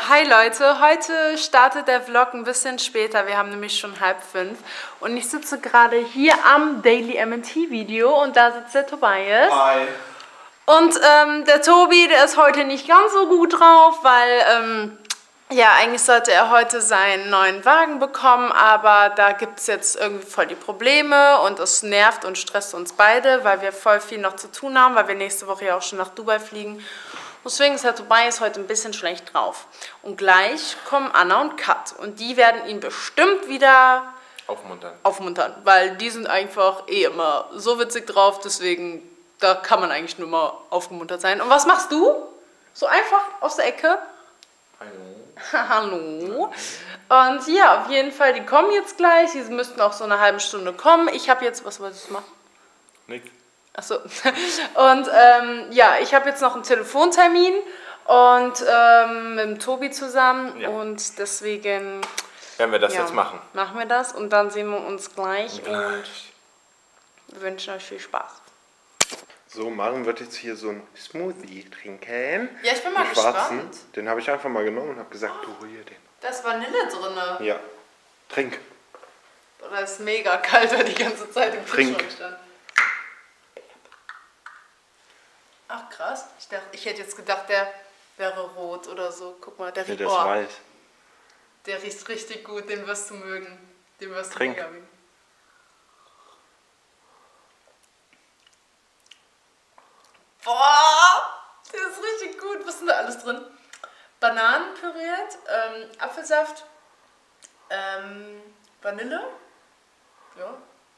Hi Leute, heute startet der Vlog ein bisschen später, wir haben nämlich schon 4:30 und ich sitze gerade hier am Daily M&T Video und da sitzt der Tobias. Hi. Und der Tobi, der ist heute nicht ganz so gut drauf, weil ja, eigentlich sollte er heute seinen neuen Wagen bekommen, aber da gibt es jetzt irgendwie voll die Probleme und es nervt und stresst uns beide, weil wir voll viel noch zu tun haben, weil wir nächste Woche ja auch schon nach Dubai fliegen. Deswegen ist der Tobias heute ein bisschen schlecht drauf. Und gleich kommen Anna und Kat und die werden ihn bestimmt wieder aufmuntern, weil die sind einfach immer so witzig drauf, deswegen da kann man eigentlich nur mal aufgemuntert sein. Und was machst du? So einfach aus der Ecke? Hallo. Und ja, auf jeden Fall, die kommen jetzt gleich. Die müssten auch so eine halbe Stunde kommen. Ich habe jetzt, was wolltest du machen? Nichts. Achso. Und ja, ich habe jetzt noch einen Telefontermin und mit dem Tobi zusammen. Ja. Und deswegen werden wir das jetzt machen. Machen wir das und dann sehen wir uns gleich. Und wir wünschen euch viel Spaß. So, Maren wird jetzt hier so ein Smoothie trinken. Ja, ich bin mal gespannt. Den habe ich einfach mal genommen und habe gesagt, du hier den. Da ist Vanille drin. Ja. Trink. Oder ist mega kalt, weil die ganze Zeit im Kühlschrank stand. Ach krass. Ich hätte jetzt gedacht, der wäre rot oder so. Guck mal, der riecht weiß. Der riecht richtig gut, den wirst du mögen. Den wirst du mega mögen. Boah, der ist richtig gut. Was ist denn da alles drin? Bananen püriert, Apfelsaft, Vanille. Ja.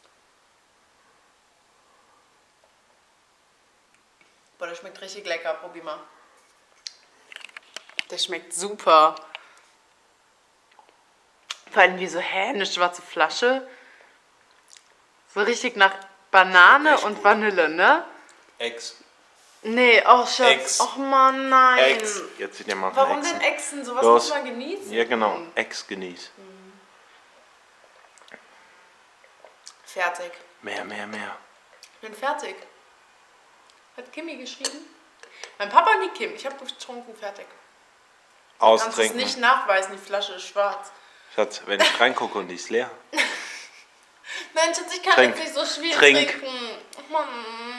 Boah, der schmeckt richtig lecker. Probier mal. Der schmeckt super. Vor allem wie so eine schwarze Flasche. So richtig nach Banane und Vanille, ne? Ex. Nee, oh Schatz. Och man, nein. Ex. Jetzt sieht ihr mal. Warum denn Exen? Sowas muss man genießen. Ja, genau. Ex genießen. Fertig. Mehr. Ich bin fertig. Hat Kimi geschrieben? Mein Papa und die Kim. Ich habe getrunken, fertig. Austrinken. Du kannst es nicht nachweisen, die Flasche ist schwarz. Schatz, wenn ich reingucke und die ist leer. Nein, Schatz, ich kann jetzt nicht so schwierig trinken. Oh Mann.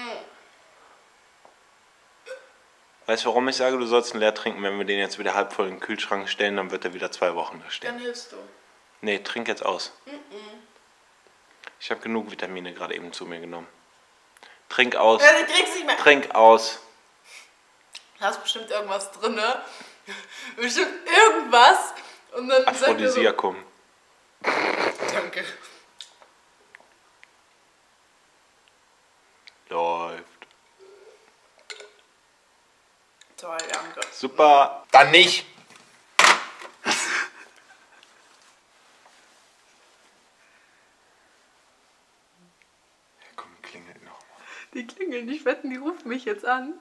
Weißt du, warum ich sage, du sollst ihn leer trinken? Wenn wir den jetzt wieder halb voll in den Kühlschrank stellen, dann wird er wieder 2 Wochen da stehen. Dann hilfst du. Nee, trink jetzt aus. Ich habe genug Vitamine gerade eben zu mir genommen. Trink aus. Ja, du kriegst nicht mehr. Trink aus. Da ist bestimmt irgendwas drin, ne? Bestimmt irgendwas. Und dann Aphrodisiakum. So, danke. Läuft. Toll, danke. Super. Dann nicht. Komm, klingelt noch. Die klingeln nicht, wetten, die rufen mich jetzt an.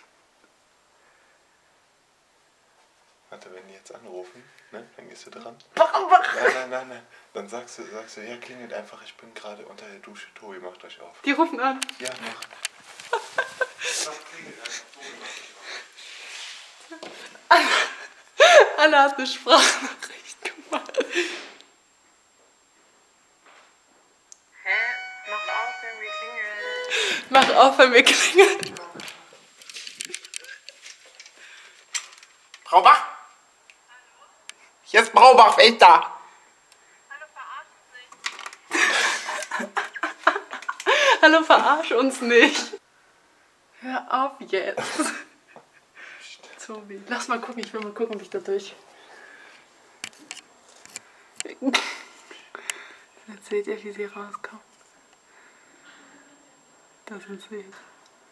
Warte, wenn die jetzt anrufen, ne, dann gehst du dran. Warum? Nein. Dann sagst du, ja, klingelt einfach, ich bin gerade unter der Dusche. Tobi, macht euch auf. Die rufen an. Ja, mach. Das klingelt einfach, Tobi, macht euch auf. Anna hat eine Sprachnachricht gemacht. Hä? Mach auf, wenn wir klingeln. Mach auf, wenn wir klingeln. Braubach! Hier ist Braubach, wer ist da? Hallo, verarsch uns nicht. Hallo, verarsch uns nicht. Hör auf jetzt. Tobi, lass mal gucken, ich will mal gucken, ob ich da durch. Jetzt seht ihr, wie sie rauskommt. Da sind sie jetzt.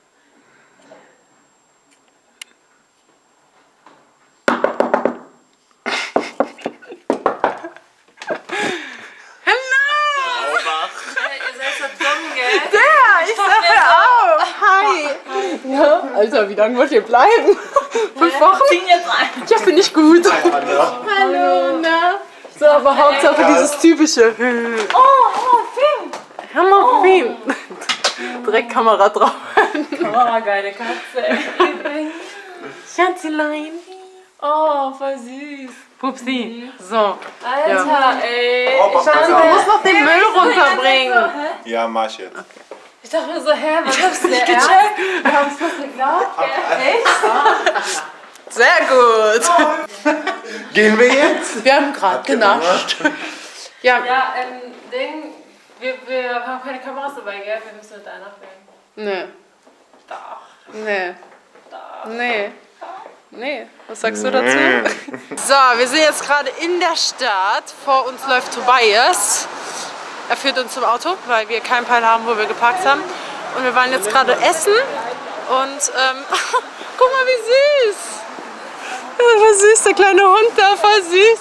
Alter, wie lange wollt ihr bleiben? 5 Wochen? Jetzt ein. Ja, finde ich gut. Hallo, na? So, aber Hauptsache dieses typische. Oh, Film. Hör mal, Film. Direkt Kamera drauf. Oh, geile Katze. Schatzelein. Oh, voll süß. Pupsi. So. Alter, ey. Oh, Ich dachte, Du musst noch den Müll runterbringen. Ja, mach ich jetzt. Ich dachte mir so, hä, was ist nicht gecheckt? Wir haben es fast geglaubt. Echt? Sehr gut. Gehen wir jetzt? Wir haben gerade genascht. Ja, Ja, Ding, wir haben keine Kameras dabei, gell? Wir müssen mit deiner filmen. nee. Nee. Nee. Nee. Was sagst du dazu? So, wir sind jetzt gerade in der Stadt. Vor uns läuft Tobias. Er führt uns zum Auto, weil wir keinen Peil haben, wo wir geparkt haben. Und wir wollen jetzt gerade essen. Und guck mal, wie süß. Ja, voll süß, der kleine Hund da, voll süß.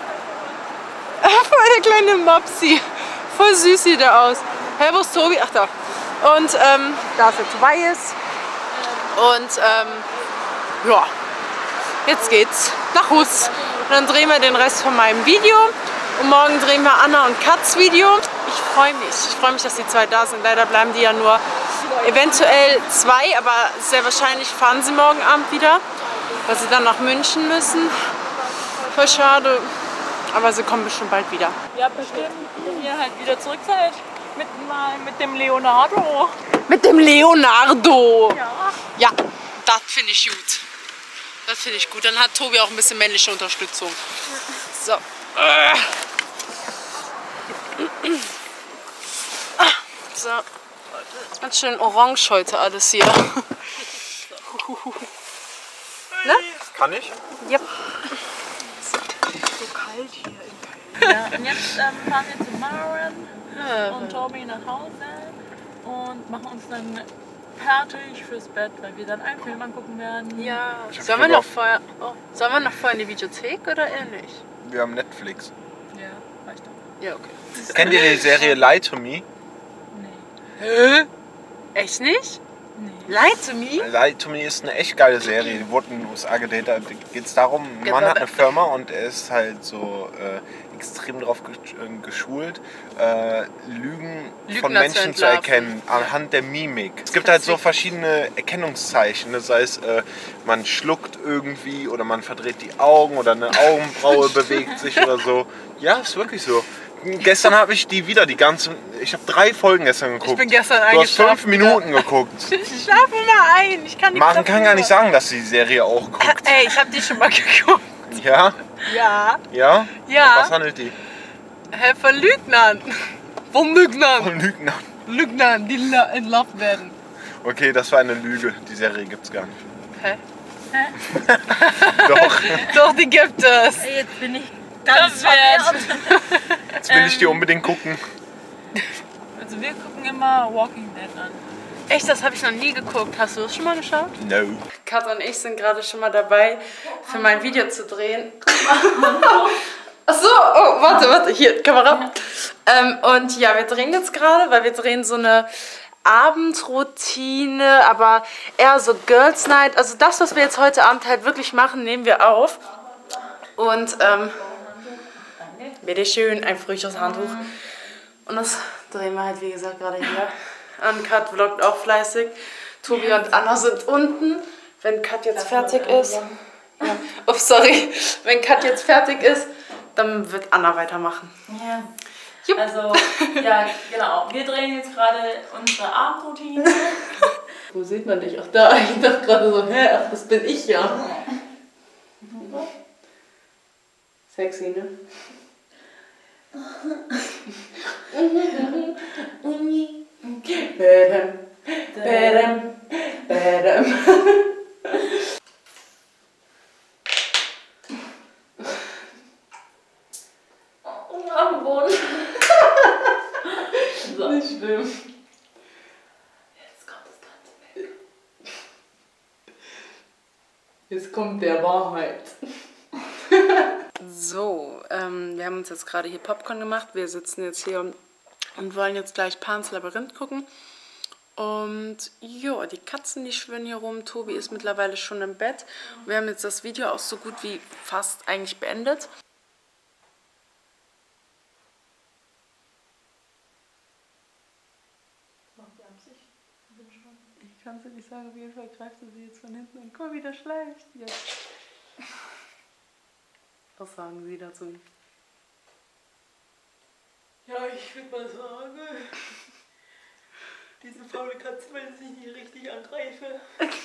Voll der kleine Mopsi. Voll süß sieht er aus. Hä, wo ist Tobi? Ach da. Und da ist der Tobias. Und ja, jetzt geht's nach Hus. Und dann drehen wir den Rest von meinem Video. Und morgen drehen wir Anna und Katz Video. Ich freue mich. Ich freue mich, dass die zwei da sind. Leider bleiben die ja nur eventuell 2, aber sehr wahrscheinlich fahren sie morgen Abend wieder, weil sie dann nach München müssen. Voll schade. Aber sie kommen bestimmt bald wieder. Ja, bestimmt, wenn ihr halt wieder zurück seid. Mit dem Leonardo. Mit dem Leonardo. Ja. Ja, das finde ich gut. Das finde ich gut. Dann hat Tobi auch ein bisschen männliche Unterstützung. So. So. Ganz schön orange heute alles hier. Ne? Kann ich? Yep. Ja, und jetzt fahren wir zu Maren und Tobi nach Hause und machen uns dann fertig fürs Bett, weil wir dann einen Film angucken werden. Ja. Sollen wir noch vorher in die Videothek oder eher nicht? Wir haben Netflix. Ja, reicht doch. Ja, okay. Kennt ihr die Serie Lie to Me? Nee. Hä? Echt nicht? Nee. Lie to me? Lie to Me ist eine echt geile Serie. Die wurde in den USA gedreht. Da geht es darum, ein Mann hat eine Firma und er ist halt so extrem darauf geschult, Lügen von Lügner Menschen zu zu entlarven. erkennen anhand der Mimik. Es gibt halt so verschiedene Erkennungszeichen. Das heißt, man schluckt irgendwie oder man verdreht die Augen oder eine Augenbraue bewegt sich oder so. Ja, ist wirklich so. Gestern habe ich ich habe 3 Folgen gestern geguckt. Ich bin gestern Du hast 5 eingeschlafen. Minuten geguckt. Ich schlafe immer ein. Ich kann die Maren kann gar nicht sagen, dass sie die Serie auch guckt. Ey, ich habe die schon mal geguckt. Ja? Ja. Ja? Ja. Um was handelt die? Hä, von Lügnern. Von Lügnern. Von Lügnern. Lügnern, die entlarvt werden. Okay, das war eine Lüge. Die Serie gibt's gar nicht. Hä? Doch. Doch, die gibt es. Ey, jetzt bin ich ganz verwirrt. Jetzt will ich die unbedingt gucken. Also wir gucken immer Walking Dead an. Echt, das habe ich noch nie geguckt. Hast du das schon mal geschaut? No. Kat und ich sind gerade schon mal dabei, für mein Video zu drehen. Achso, oh, warte, hier, Kamera. Und ja, wir drehen jetzt gerade, weil wir drehen so eine Abendroutine, aber eher so Girls Night. Also das, was wir jetzt heute Abend halt wirklich machen, nehmen wir auf. Und, bitteschön, ein frisches Handtuch. Und das drehen wir halt, wie gesagt, gerade hier. Kat vloggt auch fleißig. Tobi und Anna sind unten. Wenn Kat jetzt fertig ist. Ja. Oh, sorry. Wenn Kat jetzt fertig ist, dann wird Anna weitermachen. Ja. Jupp. Also, ja, genau. Wir drehen jetzt gerade unsere Abendroutine. Wo sieht man dich? Ach da, ich dachte gerade so, hä, ach, das bin ich ja. Sexy, ne? Badam, badam, badam. Am Boden. So. Nicht schlimm. Jetzt kommt das Ganze weg. Jetzt kommt der Wahrheit. So, wir haben uns jetzt gerade hier Popcorn gemacht. Wir sitzen jetzt hier und wollen jetzt gleich Pans Labyrinth gucken. Und ja, die Katzen, die schwirren hier rum. Tobi ist mittlerweile schon im Bett. Wir haben jetzt das Video auch so gut wie fast eigentlich beendet. Ich kann es dir nicht sagen, auf jeden Fall greift sie jetzt von hinten und guck, wie der schleicht jetzt. Was sagen Sie dazu? Ja, ich würde mal sagen, diese faule Katze, wenn ich nicht richtig angreife.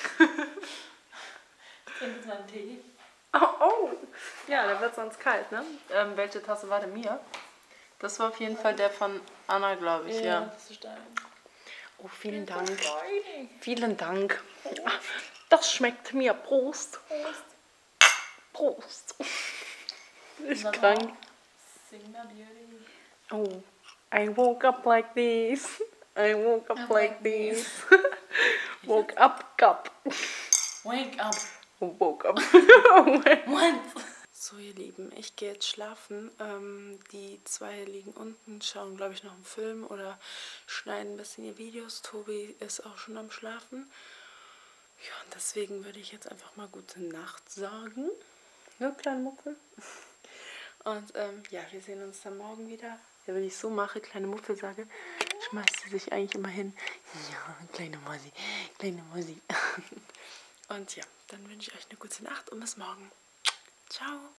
Trink jetzt mal einen Tee. Oh. Ja, der wird sonst kalt, ne? Welche Tasse war denn mir? Das war auf jeden Fall der von Anna, glaube ich, ja. Das ist dein. Oh, vielen Dank. Deine. Vielen Dank. Das schmeckt mir. Prost. Prost. Ist krank. Sing mal Beauty. Oh, I woke up like this. I woke up like this. Woke up, cup. Wake up. Woke up. What? So, ihr Lieben, ich gehe jetzt schlafen. Die zwei liegen unten, schauen, glaube ich, noch einen Film oder schneiden ein bisschen ihr Videos. Tobi ist auch schon am Schlafen. Ja, und deswegen würde ich jetzt einfach mal gute Nacht sagen. Ja, kleine Muffel. Und ja, wir sehen uns dann morgen wieder. Ja, wenn ich so mache, kleine Muffel sage, schmeißt sie sich eigentlich immer hin. Ja, kleine Musi, kleine Musi. Und ja, dann wünsche ich euch eine gute Nacht und bis morgen. Ciao.